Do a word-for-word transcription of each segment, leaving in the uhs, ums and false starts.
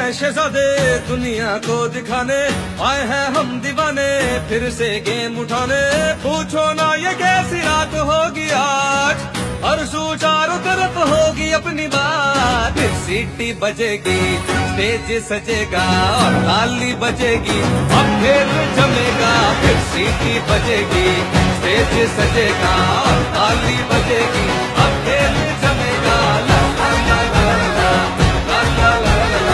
शहजादे दुनिया को दिखाने आए हैं हम दीवाने, फिर से गेम उठाने। पूछो ना ये कैसी रात होगी आज, हर सू चारों तरफ होगी अपनी बात। फिर सीटी बजेगी, स्टेज सजेगा और ताली बजेगी, अब खेल जमेगा। फिर सीटी बजेगी, स्टेज सजेगा और ताली बजेगी, अब खेल जमेगा। ला ला ला ला ला ला ला ला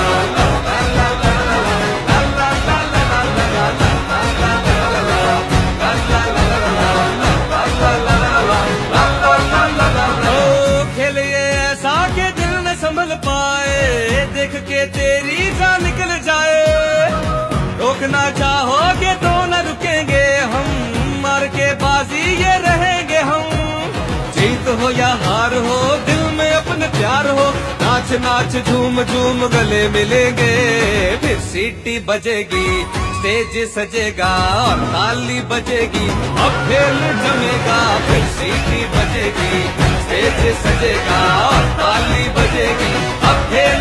संभल पाए, देख के तेरी जान निकल जाए। रोकना चाहोगे तो न रुकेंगे हम, मार के बाजी ये रहेंगे हम। जीत हो या हार हो, दिल में अपने प्यार हो, नाच नाच झूम झूम गले मिलेंगे। फिर सीटी बजेगी, स्टेज सजेगा और ताली बजेगी, अब खेल जमेगा। फिर सीटी बजेगी, स्टेज सजेगा और ताली बजेगी, अब खेल